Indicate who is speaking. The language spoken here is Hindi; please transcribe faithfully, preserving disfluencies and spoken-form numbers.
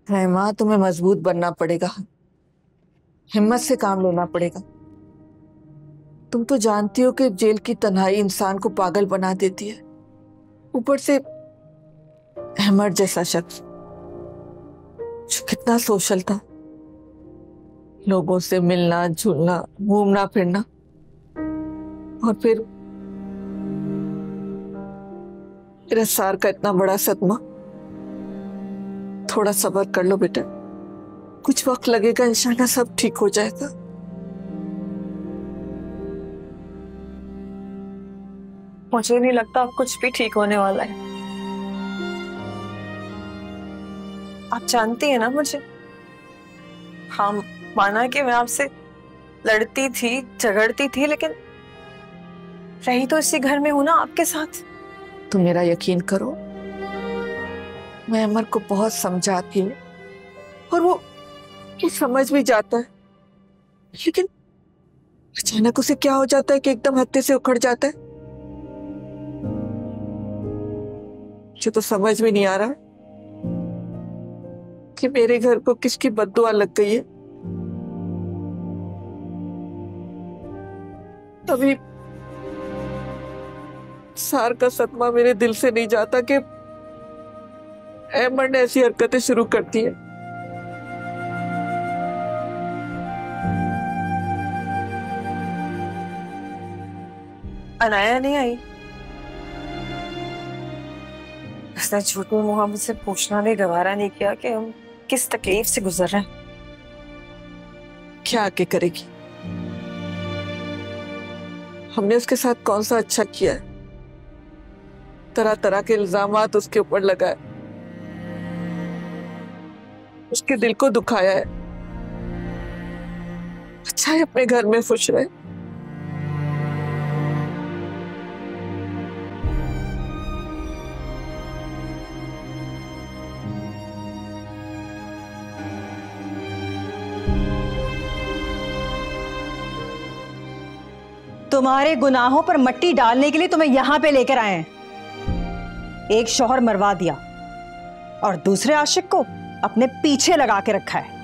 Speaker 1: है माँ, तुम्हें मजबूत बनना पड़ेगा, हिम्मत से काम लेना पड़ेगा। तुम तो जानती हो कि जेल की तन्हाई इंसान को पागल बना देती है। ऊपर से अहमद जैसा शख्स जो कितना सोशल था, लोगों से मिलना जुलना घूमना फिरना, और फिर रसार का इतना बड़ा सदमा। थोड़ा सब्र कर लो बेटा, कुछ वक्त लगेगा, इंशाल्लाह सब ठीक हो जाएगा।
Speaker 2: मुझे नहीं लगता अब कुछ भी ठीक होने वाला है। आप जानती है ना मुझे। हाँ, माना कि मैं आपसे लड़ती थी झगड़ती थी, लेकिन रही तो इसी घर में हूं ना आपके साथ।
Speaker 1: तुम मेरा यकीन करो, मैं अमर को बहुत समझाती हूँ और वो, वो समझ भी जाता है, लेकिन अचानक उसे क्या हो जाता है कि एकदम हत्ते से उखड़ जाता है। मुझे तो समझ भी नहीं आ रहा कि मेरे घर को किसकी बद्दुआ लग गई है। अभी सार का सदमा मेरे दिल से नहीं जाता कि अहमद ने ऐसी हरकतें शुरू कर दी है।
Speaker 2: अनाया नहीं आई। उसने झूठी मुंह मुझसे पूछना भी गवारा नहीं किया कि हम किस तकलीफ से गुजर रहे हैं।
Speaker 1: क्या आगे करेगी? हमने उसके साथ कौन सा अच्छा किया है? तरह तरह के इल्जामात उसके ऊपर लगाए, उसके दिल को दुखाया है। अच्छा है अपने घर में खुश रहे।
Speaker 3: तुम्हारे गुनाहों पर मट्टी डालने के लिए तुम्हें यहां पे लेकर आए हैं। एक शौहर मरवा दिया और दूसरे आशिक को अपने पीछे लगा के रखा है।